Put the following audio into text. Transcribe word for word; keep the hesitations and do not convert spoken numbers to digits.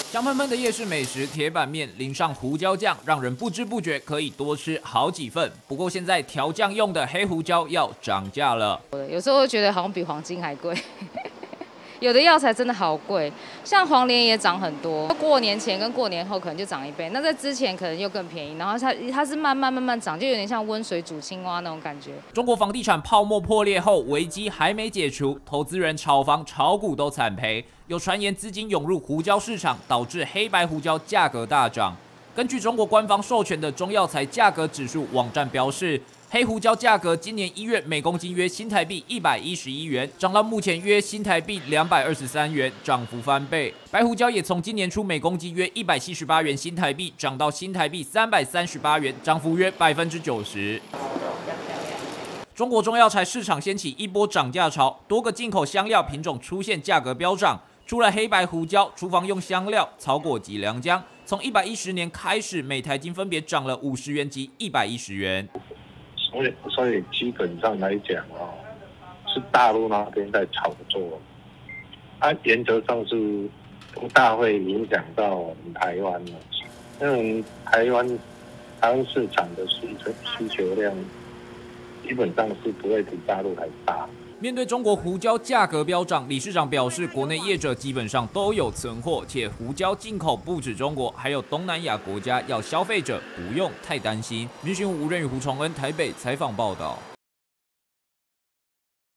香喷喷的夜市美食铁板面淋上胡椒酱，让人不知不觉可以多吃好几份。不过现在调酱用的黑胡椒要涨价了， 有时候会觉得好像比黄金还贵。有的药材真的好贵，像黄连也涨很多。过年前跟过年后可能就涨一倍，那在之前可能又更便宜。然后它它是慢慢慢慢涨，就有点像温水煮青蛙那种感觉。 中国房地产泡沫破裂后，危机还没解除，投资人炒房炒股都惨赔。有传言资金涌入胡椒市场，导致黑白胡椒价格大涨。根据中国官方授权的中药材价格指数网站标示，黑胡椒价格今年一月每公斤约新台币一百一十一元，涨到目前约新台币两百二十三元，涨幅翻倍。白胡椒也从今年初每公斤约一百七十八元新台币，涨到新台币三百三十八元，涨幅约百分之九十。中国中药材市场掀起一波涨价潮，多个进口香料品种出现价格飙涨。除了黑白胡椒、厨房用香料、草果及良姜，从一百一十年开始，每台斤分别涨了五十元及一百一十元。 所以，所以基本上来讲哦，是大陆那边在炒作，啊，原则上是不大会影响到我们台湾的，因为台湾台湾市场的需求需求量基本上是不会比大陆还大。 面对中国胡椒价格飙涨，理事长表示，国内业者基本上都有存货，且胡椒进口不止中国，还有东南亚国家，要消费者不用太担心。民讯吴润宇、胡崇恩台北采访报道。